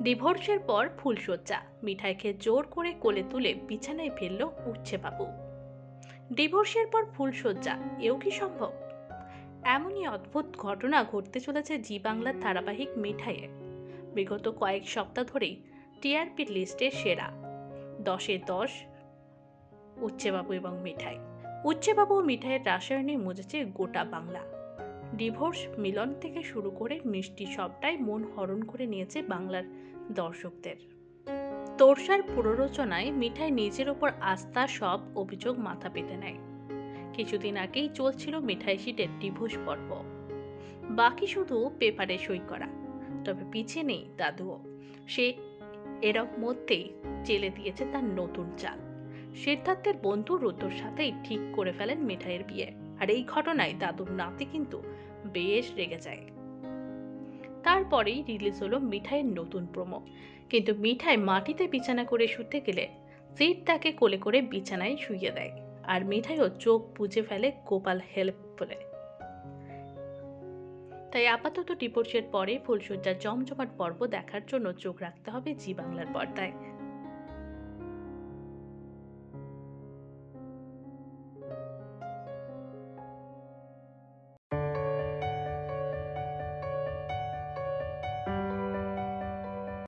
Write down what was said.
ডিভোর্সের পর ফুলশয্যা, মিঠাইকে জোর করে কোলে তুলে বিছানায় ফেলল উচ্ছে বাবু। ডিভোর্সের পর ফুলশয্যা, এও কি সম্ভব? এমনই অদ্ভুত ঘটনা ঘটতে চলেছে জি বাংলার ধারাবাহিক মিঠাইয়ে। বিগত কয়েক সপ্তাহ ধরেই টিআরপি লিস্টে সেরা 10-এ 10 উচ্ছেবাবু এবং মিঠাই। উচ্ছেবাবু ও মিঠাইয়ের রাসায়নে মজেছে গোটা বাংলা। ডিভোর্স, মিলন থেকে শুরু করে মিষ্টি সবটাই মন হরণ করে নিয়েছে বাংলার দর্শকদের। তোরসার পুনরচনায় মিঠাই নিজের ওপর আস্থা সব অভিযোগ মাথা পেতে নেয়। কিছুদিন আগেই চলছিল মিঠাই শিটের ডিভোর্স পর্ব, বাকি শুধু পেপারে সই করা। তবে পিছিয়ে নেই দাদুও। সে এরক মধ্যেই চেলে দিয়েছে তার নতুন চাল। সিদ্ধার্থের বন্ধু রুদ্রর সাথেই ঠিক করে ফেলেন মিঠাইয়ের বিয়ে। আর এই ঘটনায় দাদুর নাতি কিন্তু বেশ রেগে যায়। তারপরেই রিলিজ হলো মিঠাইয়ের নতুন প্রোমো। কিন্তু মিঠাই মাটিতে বিছানা করে শুতে গেলে সিট তাকে কোলে করে বিছানায় শুইয়ে দেয়। আর মিঠাইও চোখ বুজে ফেলে গোপাল হেল্প বলে। তাই আপাতত ডিভোর্সের পরে ফুলশয্যার জমজমাট পর্ব দেখার জন্য চোখ রাখতে হবে জি বাংলার পর্দায়।